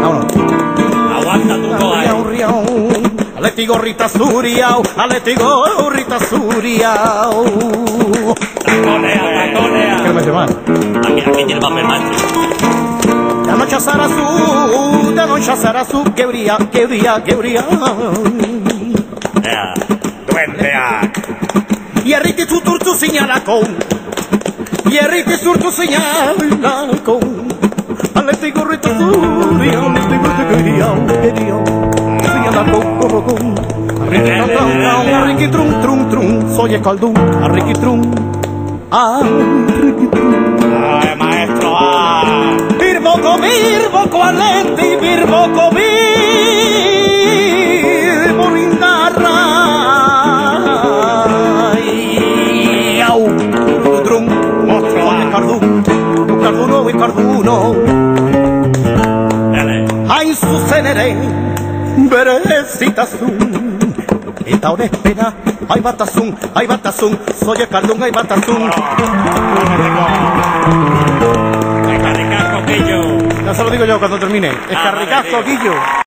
Vámonos. Aguanta tu coa. Aleti gorrita suriao, aleti gorrita suriao. Taconea. ¿Qué me hace mal? Aquí tiene papel macho. Da noche Sarazu, que brilla. Duendea. Y arriti tu turtu señala con. Y arriti surtu señala con. Aleti gorrita suriao, aleti gorrita suriao. Señala con. Arriqui trum, soy el caldú, arriqui trum, arriqui trum. Ay, maestro, Virbo coalenti, virbo lindarra. Au, trum, monstruo, soy el carduno y carduno. Ay, su cenere, berecitasun. Esta hora espera, ay batazún, soy el cardún, ay batazún. Carricazo, Guillo. Ya se lo digo yo cuando termine. Escarricazo, Guillo.